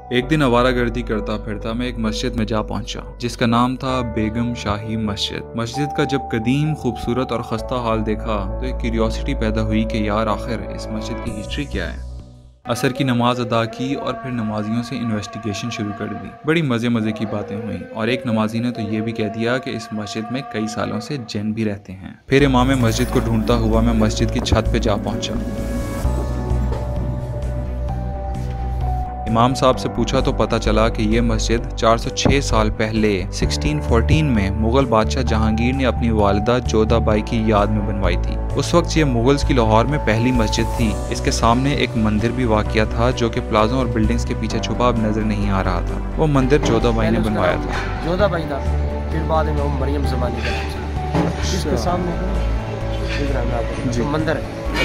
एक दिन आवारागर्दी करता फिरता मैं एक मस्जिद में जा पहुंचा जिसका नाम था बेगम शाही मस्जिद। मस्जिद का जब कदीम, खूबसूरत और खस्ता हाल देखा तो एक क्यूरियोसिटी पैदा हुई कि यार आखिर इस मस्जिद की हिस्ट्री क्या है। असर की नमाज अदा की और फिर नमाजियों से इन्वेस्टिगेशन शुरू कर दी। बड़ी मज़े की बातें हुई और एक नमाजी ने तो ये भी कह दिया कि इस मस्जिद में कई सालों से जिन भी रहते हैं। फिर इमाम मस्जिद को ढूंढता हुआ मैं मस्जिद की छत पे जा पहुंचा। इमाम साहब से पूछा तो पता चला कि ये मस्जिद 406 साल पहले 1614 में मुगल बादशाह जहांगीर ने अपनी वालिदा जोधाबाई की याद में बनवाई थी। उस वक्त ये मुगल्स की लाहौर में पहली मस्जिद थी। इसके सामने एक मंदिर भी वाक़या था जो कि प्लाजों और बिल्डिंग्स के पीछे छुपा अब नजर नहीं आ रहा था। वो मंदिर जोधाबाई ने बनवाया था। जोधाबाई था, फिर बाद में मरियम ज़मानी का इसके सामने जो मंदिर है।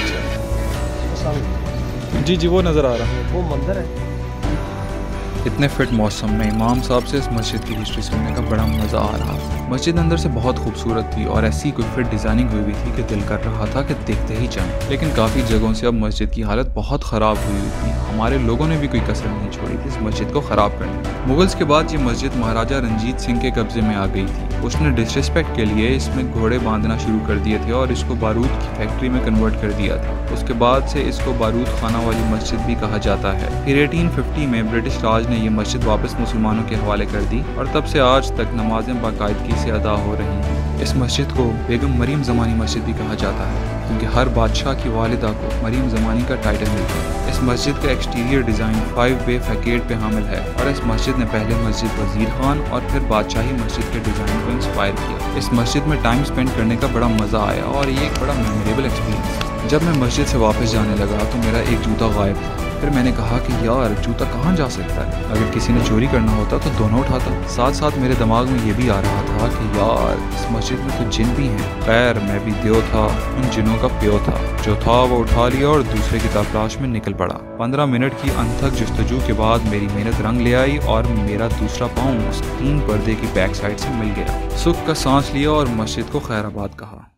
अच्छा जी वो नज़र आ रहा है, वो मंदिर है। इतने फिट मौसम में इमाम साहब से इस मस्जिद की हिस्ट्री सुनने का बड़ा मज़ा आ रहा था। मस्जिद अंदर से बहुत खूबसूरत थी और ऐसी कोई फिट डिज़ाइनिंग हुई थी कि दिल कर रहा था कि देखते ही जाएं। लेकिन काफ़ी जगहों से अब मस्जिद की हालत बहुत ख़राब हुई थी। हमारे लोगों ने भी कोई कसर नहीं छोड़ी थी इस मस्जिद को ख़राब करने में। मुगल्स के बाद ये मस्जिद महाराजा रंजीत सिंह के कब्जे में आ गई थी। उसने डिसरिस्पेक्ट के लिए इसमें घोड़े बांधना शुरू कर दिए थे और इसको बारूद की फैक्ट्री में कन्वर्ट कर दिया था। उसके बाद से इसको बारूद खाना वाली मस्जिद भी कहा जाता है। फिर 1850 में ब्रिटिश राज ने ये मस्जिद वापस मुसलमानों के हवाले कर दी और तब से आज तक नमाजें बाकायदगी से अदा हो रही हैं। इस मस्जिद को बेगम मरियम ज़मानी मस्जिद भी कहा जाता है क्योंकि हर बादशाह की वालिदा को मरियम ज़मानी का टाइटल मिलता है। इस मस्जिद का एक्सटीरियर डिज़ाइन 5-वे फैकेट पे हामिल है और इस मस्जिद ने पहले मस्जिद वजीर खान और फिर बादशाही मस्जिद के डिज़ाइन को इंस्पायर किया। इस मस्जिद में टाइम स्पेंड करने का बड़ा मज़ा आया और ये एक बड़ा मेमोरेबल एक्सपीरियंस। जब मैं मस्जिद से वापस जाने लगा तो मेरा एक जूता गायब था। फिर मैंने कहा कि यार जूता कहाँ जा सकता है, अगर किसी ने चोरी करना होता तो दोनों उठाता। साथ साथ मेरे दिमाग में ये भी आ रहा था कि यार इस मस्जिद में तो जिन भी हैं। खैर मैं भी देव था, उन जिनों का प्यो था। जो था वो उठा लिया और दूसरे की तलाश में निकल पड़ा। 15 मिनट की अनथक जस्तजू के बाद मेरी मेहनत रंग ले आई और मेरा दूसरा पाँव उस 3 पर्दे की बैक साइड से मिल गया। सुख का सांस लिया और मस्जिद को खैराबाद कहा।